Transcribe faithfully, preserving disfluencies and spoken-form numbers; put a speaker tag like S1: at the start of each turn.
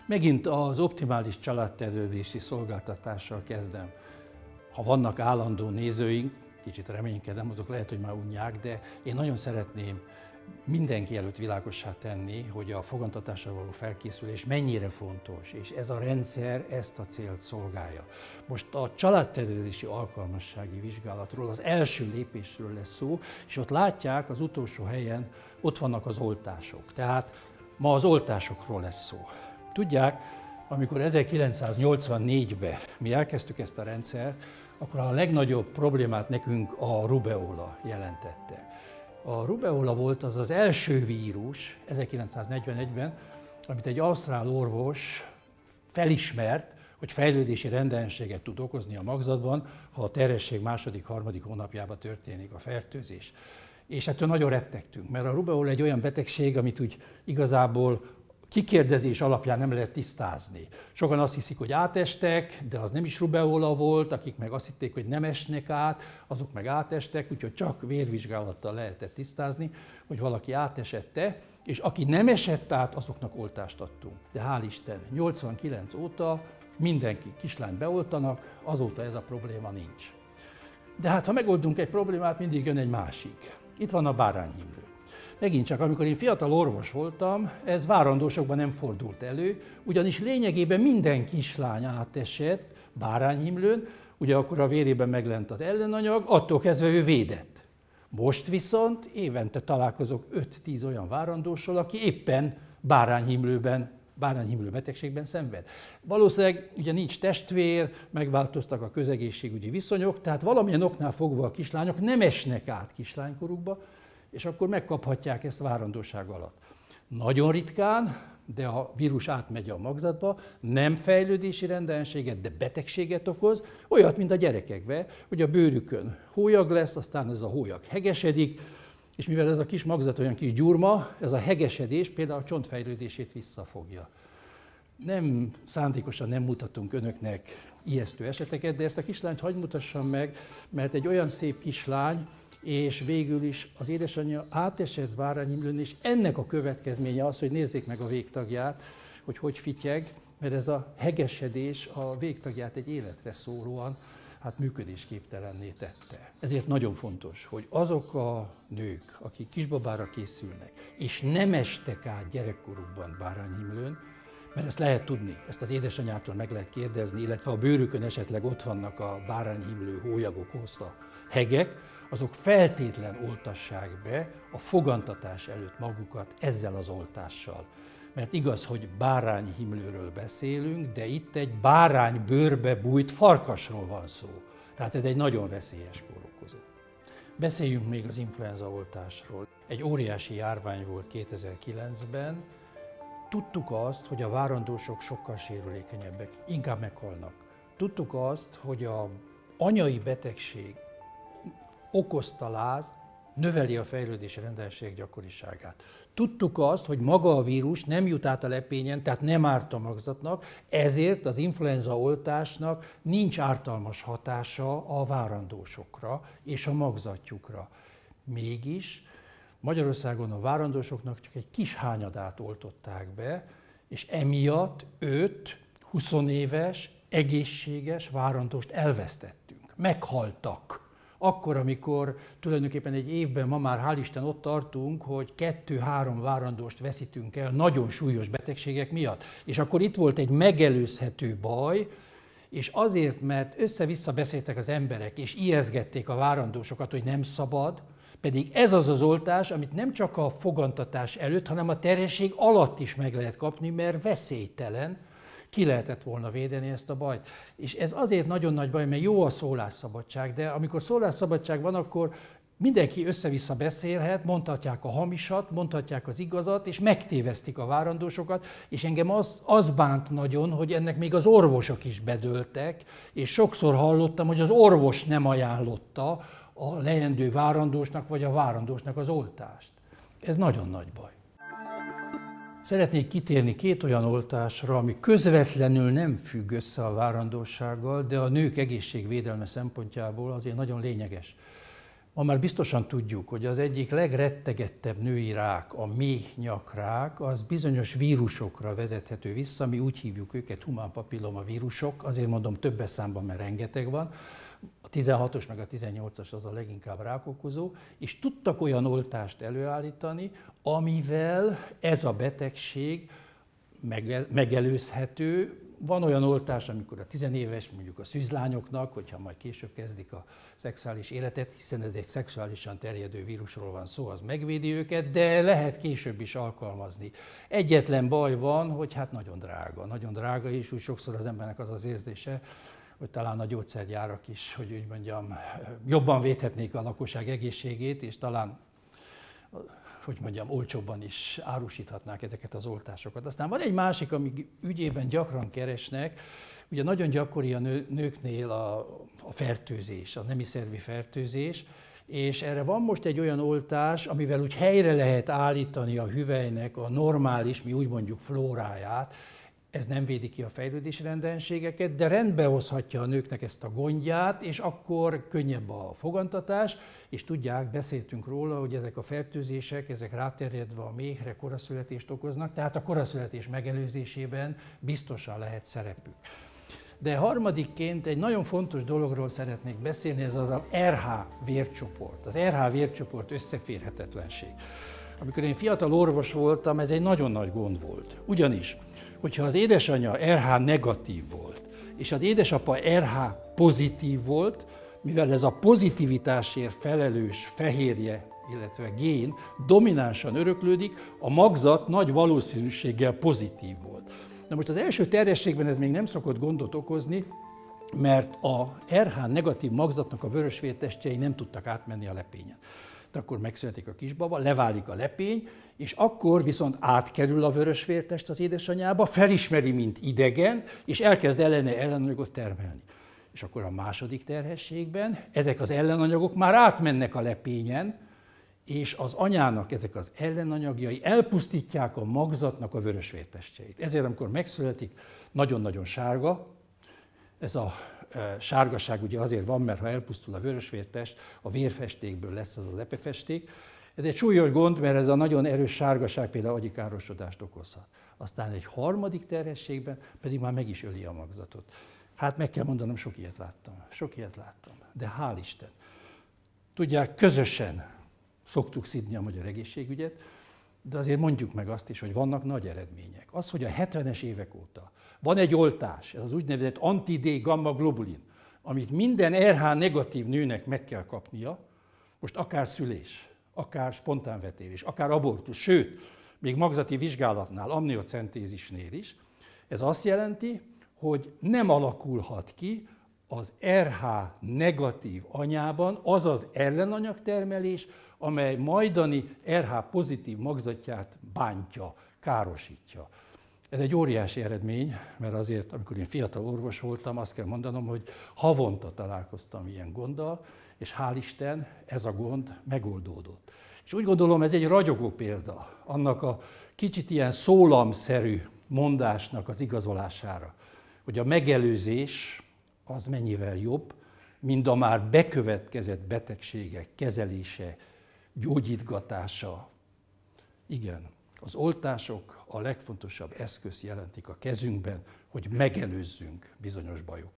S1: Megint az optimális családtervezési szolgáltatással kezdem. Ha vannak állandó nézőink, kicsit reménykedem, azok lehet, hogy már unják, de én nagyon szeretném mindenki előtt világossá tenni, hogy a fogantatással való felkészülés mennyire fontos, és ez a rendszer ezt a célt szolgálja. Most a családtervezési alkalmassági vizsgálatról, az első lépésről lesz szó, és ott látják az utolsó helyen, ott vannak az oltások. Tehát ma az oltásokról lesz szó. Tudják, amikor ezerkilencszáznyolcvannégyben mi elkezdtük ezt a rendszert, akkor a legnagyobb problémát nekünk a rubeola jelentette. A rubeola volt az az első vírus ezerkilencszáznegyvenegyben, amit egy ausztrál orvos felismert, hogy fejlődési rendellenséget tud okozni a magzatban, ha a terhesség második, harmadik hónapjában történik a fertőzés. És ettől nagyon rettegtünk, mert a rubeola egy olyan betegség, amit úgy igazából kikérdezés alapján nem lehet tisztázni. Sokan azt hiszik, hogy átestek, de az nem is rubeola volt, akik meg azt hitték, hogy nem esnek át, azok meg átestek, úgyhogy csak vérvizsgálattal lehetett tisztázni, hogy valaki átesette, és aki nem esett át, azoknak oltást adtunk. De hál' Isten, nyolcvankilenc óta mindenki kislányt beoltanak, azóta ez a probléma nincs. De hát ha megoldunk egy problémát, mindig jön egy másik. Itt van a bárányhimlő. Megint csak, amikor én fiatal orvos voltam, ez várandósokban nem fordult elő, ugyanis lényegében minden kislány átesett bárányhimlőn, ugye akkor a vérében meglent az ellenanyag, attól kezdve ő védett. Most viszont évente találkozok öt-tíz olyan várandóssal, aki éppen bárányhimlőben, bárányhimlő betegségben szenved. Valószínűleg ugye nincs testvér, megváltoztak a közegészségügyi viszonyok, tehát valamilyen oknál fogva a kislányok nem esnek át kislánykorukba, és akkor megkaphatják ezt várandóság alatt. Nagyon ritkán, de a vírus átmegy a magzatba, nem fejlődési rendellenséget, de betegséget okoz, olyat, mint a gyerekekben, hogy a bőrükön hólyag lesz, aztán ez a hólyag hegesedik, és mivel ez a kis magzat olyan kis gyurma, ez a hegesedés például a csontfejlődését visszafogja. Nem szándékosan nem mutatunk önöknek ijesztő eseteket, de ezt a kislányt hadd mutassam meg, mert egy olyan szép kislány, és végül is az édesanyja átesett bárányhimlőn, és ennek a következménye az, hogy nézzék meg a végtagját, hogy hogy fityeg, mert ez a hegesedés a végtagját egy életre szólóan hát működésképtelenné tette. Ezért nagyon fontos, hogy azok a nők, akik kisbabára készülnek, és nem estek át gyerekkorukban bárányhimlőn, mert ezt lehet tudni, ezt az édesanyától meg lehet kérdezni, illetve a bőrükön esetleg ott vannak a bárányhimlő hólyagok okozta hegek, azok feltétlen oltassák be a fogantatás előtt magukat ezzel az oltással. Mert igaz, hogy bárányhimlőről beszélünk, de itt egy bárány bőrbe bújt farkasról van szó. Tehát ez egy nagyon veszélyes kórokozó. Beszéljünk még az influenzaoltásról. Egy óriási járvány volt kétezer-kilencben. Tudtuk azt, hogy a várandósok sokkal sérülékenyebbek, inkább meghalnak. Tudtuk azt, hogy az anyai betegség okozta láz növeli a fejlődési rendellenség gyakoriságát. Tudtuk azt, hogy maga a vírus nem jut át a lepényen, tehát nem árt a magzatnak, ezért az influenzaoltásnak nincs ártalmas hatása a várandósokra és a magzatjukra. Mégis Magyarországon a várandósoknak csak egy kis hányadát oltották be, és emiatt öt-húsz éves, egészséges várandóst elvesztettünk. Meghaltak. Akkor, amikor tulajdonképpen egy évben ma már hál' Isten ott tartunk, hogy kettő-három várandóst veszítünk el nagyon súlyos betegségek miatt. És akkor itt volt egy megelőzhető baj, és azért, mert össze-vissza beszéltek az emberek, és ijeszgették a várandósokat, hogy nem szabad, pedig ez az az oltás, amit nem csak a fogantatás előtt, hanem a terhesség alatt is meg lehet kapni, mert veszélytelen, ki lehetett volna védeni ezt a bajt. És ez azért nagyon nagy baj, mert jó a szólásszabadság, de amikor szólásszabadság van, akkor mindenki össze-vissza beszélhet, mondhatják a hamisat, mondhatják az igazat, és megtévesztik a várandósokat, és engem az, az bánt nagyon, hogy ennek még az orvosok is bedőltek, és sokszor hallottam, hogy az orvos nem ajánlotta a leendő várandósnak, vagy a várandósnak az oltást. Ez nagyon nagy baj. Szeretnék kitérni két olyan oltásra, ami közvetlenül nem függ össze a várandóssággal, de a nők egészségvédelme szempontjából azért nagyon lényeges. Ma már biztosan tudjuk, hogy az egyik legrettegettebb női rák, a méhnyakrák, az bizonyos vírusokra vezethető vissza, mi úgy hívjuk őket humán papilloma vírusok, azért mondom többes számban, mert rengeteg van. A tizenhatos meg a tizennyolcas az a leginkább rákokozó, és tudtak olyan oltást előállítani, amivel ez a betegség megelőzhető. Van olyan oltás, amikor a tizenéves, mondjuk a szűzlányoknak, hogyha majd később kezdik a szexuális életet, hiszen ez egy szexuálisan terjedő vírusról van szó, az megvédi őket, de lehet később is alkalmazni. Egyetlen baj van, hogy hát nagyon drága, nagyon drága, és úgy sokszor az embernek az az érzése, hogy talán a gyógyszergyárak is, hogy úgy mondjam, jobban védhetnék a lakosság egészségét, és talán, hogy mondjam, olcsóbban is árusíthatnák ezeket az oltásokat. Aztán van egy másik, ami ügyében gyakran keresnek, ugye nagyon gyakori a nő, nőknél a, a fertőzés, a nemi szervi fertőzés, és erre van most egy olyan oltás, amivel úgy helyre lehet állítani a hüvelynek a normális, mi úgy mondjuk flóráját. Ez nem védi ki a fejlődési rendellenségeket, de rendbe hozhatja a nőknek ezt a gondját, és akkor könnyebb a fogantatás, és tudják, beszéltünk róla, hogy ezek a fertőzések, ezek ráterjedve a méhre koraszületést okoznak, tehát a koraszületés megelőzésében biztosan lehet szerepük. De harmadikként egy nagyon fontos dologról szeretnék beszélni, ez az a er há vércsoport, az er há vércsoport összeférhetetlenség. Amikor én fiatal orvos voltam, ez egy nagyon nagy gond volt. Ugyanis, hogyha az édesanyja er há negatív volt, és az édesapa er há pozitív volt, mivel ez a pozitivitásért felelős fehérje, illetve gén dominánsan öröklődik, a magzat nagy valószínűséggel pozitív volt. Na most az első terjességben ez még nem szokott gondot okozni, mert a er há negatív magzatnak a vörösvértestjei nem tudtak átmenni a lepényen. De akkor megszületik a kisbaba, leválik a lepény, és akkor viszont átkerül a vörösvértest az édesanyjába, felismeri, mint idegen, és elkezd ellene ellenanyagot termelni. És akkor a második terhességben ezek az ellenanyagok már átmennek a lepényen, és az anyának ezek az ellenanyagjai elpusztítják a magzatnak a vörösvértestjeit. Ezért, amikor megszületik, nagyon-nagyon sárga. Ez a e, sárgaság ugye azért van, mert ha elpusztul a vörösvértest, a vérfestékből lesz az az epefesték. Ez egy súlyos gond, mert ez a nagyon erős sárgaság például agyi károsodást okozhat. Aztán egy harmadik terhességben pedig már meg is öli a magzatot. Hát meg kell mondanom, sok ilyet láttam. Sok ilyet láttam. De hál' Isten. Tudják, közösen szoktuk szidni a magyar egészségügyet, de azért mondjuk meg azt is, hogy vannak nagy eredmények. Az, hogy a hetvenes évek óta van egy oltás, ez az úgynevezett anti-D gamma globulin, amit minden er há negatív nőnek meg kell kapnia, most akár szülés, akár spontánvetélés, akár abortusz, sőt, még magzati vizsgálatnál, amniocentézisnél is, ez azt jelenti, hogy nem alakulhat ki az er há negatív anyában az az ellenanyagtermelés, amely majdani er há pozitív magzatját bántja, károsítja. Ez egy óriási eredmény, mert azért, amikor én fiatal orvos voltam, azt kell mondanom, hogy havonta találkoztam ilyen gonddal, és hál' Isten ez a gond megoldódott. És úgy gondolom, ez egy ragyogó példa annak a kicsit ilyen szólamszerű mondásnak az igazolására, hogy a megelőzés az mennyivel jobb, mint a már bekövetkezett betegségek kezelése, gyógyítgatása. Igen, az oltások a legfontosabb eszközt jelentik a kezünkben, hogy megelőzzünk bizonyos bajokat.